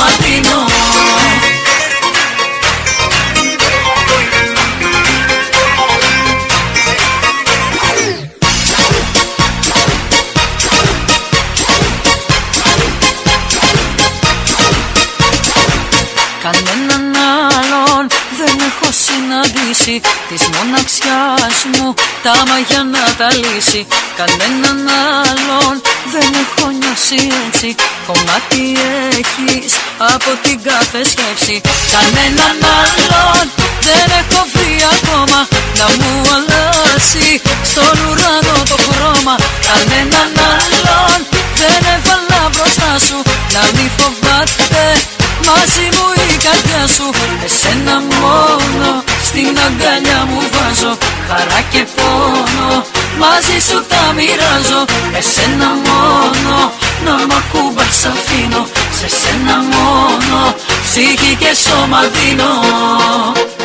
δίνω. Κανέναν άλλον δεν έχω συναντήσει, της μοναξιάς μου τα μαγιά να τα λύσει. Κανέναν άλλον δεν έχω νιώσει έτσι, κομμάτι έχεις από την κάθε σκέψη. Κανέναν άλλον δεν έχω βρει ακόμα να μου αλλάσει στον ουρανό το χρώμα. Κανέναν άλλον δεν έβαλα μπροστά σου να μη φοβάται μαζί μου η καρδιά σου. Εσένα μόνο στην αγκαλιά μου βάζω, χαρά και πόνο μαζί σου τα μοιράζω. Εσένα μόνο να μ' ακουμπάς αφήνω, σε σένα μόνο ψυχή και σώμα δίνω.